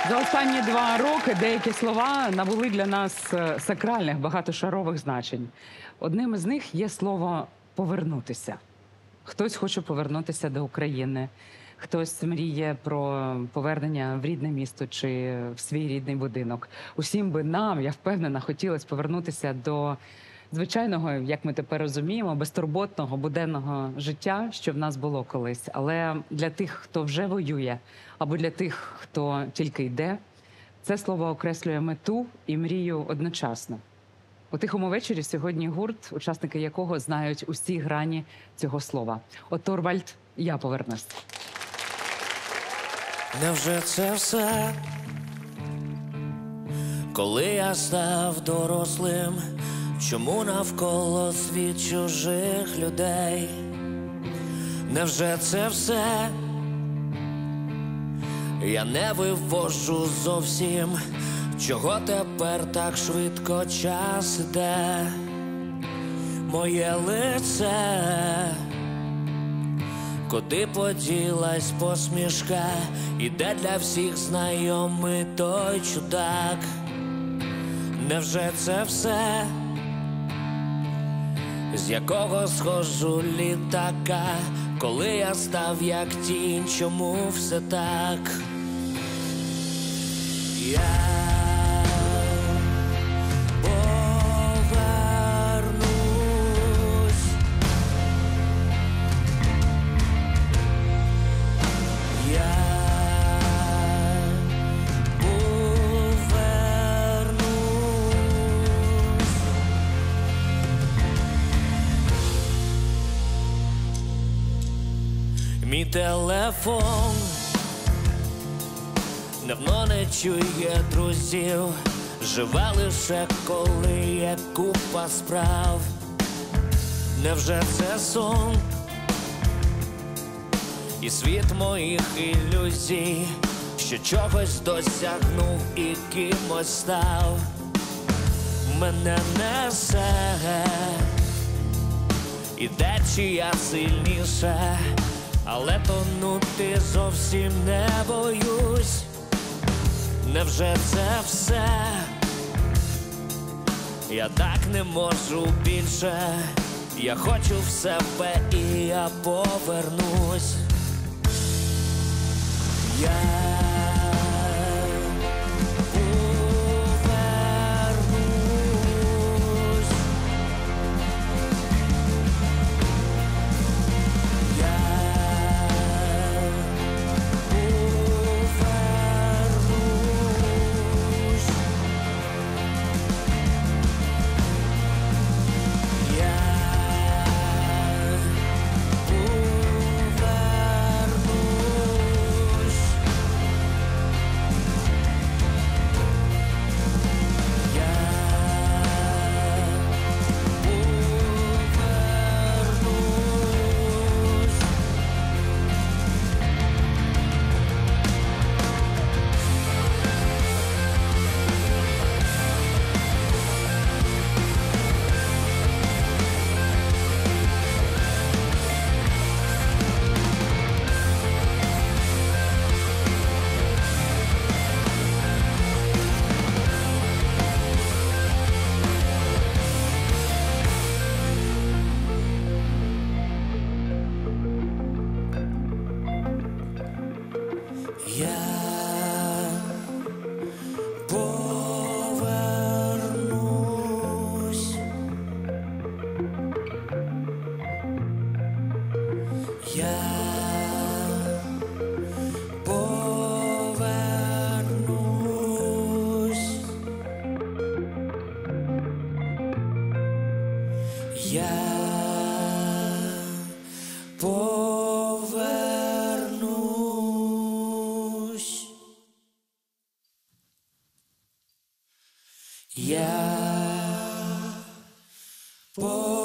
За останні 2 роки деякі слова набули для нас сакральних, багатошарових значень. Одним із них є слово «повернутися». Хтось хоче повернутися до України, хтось мріє про повернення в рідне місто чи в свій рідний будинок. Усім би нам, я впевнена, хотілося повернутися до звичайного, як ми тепер розуміємо, безтурботного, буденного життя, що в нас було колись. Але для тих, хто вже воює, або для тих, хто тільки йде, це слово окреслює мету і мрію одночасно. У тихому вечорі сьогодні гурт, учасники якого знають усі грані цього слова. От Торвальд, я повернусь. Невже це все? Коли я став дорослим, чому навколо світ чужих людей? Невже це все? Я не вивожу зовсім, чого тепер так швидко час іде. Моє лице, куди поділась посмішка, і де для всіх знайомий той чудак? Невже це все? З якого схожу літака, коли я став як тінь, чому все так? Я повернусь. Я повернусь. Мій телефон давно не чує друзів, живе лише коли є купа справ. Невже це сон? І світ моїх ілюзій, що чогось досягнув і кимось став. Мене несе, іде чия сильніше, але тонути зовсім не боюсь. Невже це все? Я так не можу більше, я хочу в себе і я повернусь. Я повернусь. Я повернусь. Я повернусь. Я повернусь.